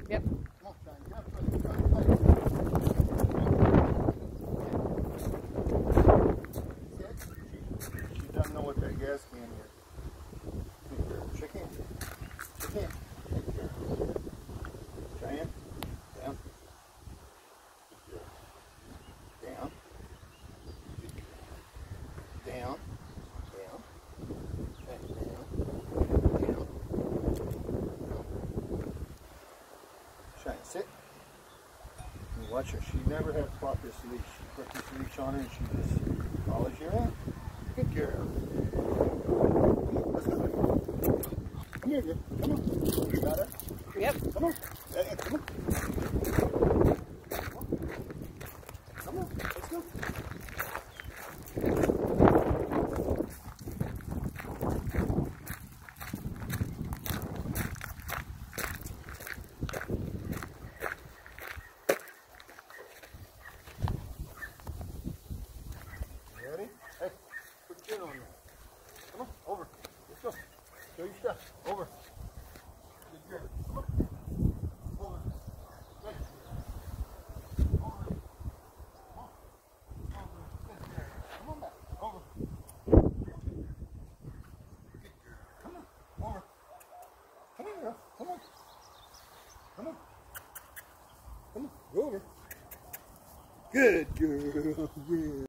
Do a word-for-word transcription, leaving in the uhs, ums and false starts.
Yep. Come on, Cheyenne. Get up, buddy. Come on, play. Sit. She, she doesn't know what that gas can is. Shake hands. Shake hands. Cheyenne. Down. Down. Down. Down. Down. Down. Cheyenne, sit. And watch her. She never has caught this leash. You put this leash on her and she just follows you around. Good girl. Let's go. Come here, you. Come on. You got her? Yep. Come on. Hey, come on. Come on. Let's go. Ready? Hey, put your chin on there. Come on, over. Let's go. Show your stuff. Over. Good girl. Come on. Over. Good. Over. Come on. Over. Good girl. Come on back. Over. Good girl. Come on. Over. Come on, girl. Come on. Come on. Come on. Go over. Good girl. Good.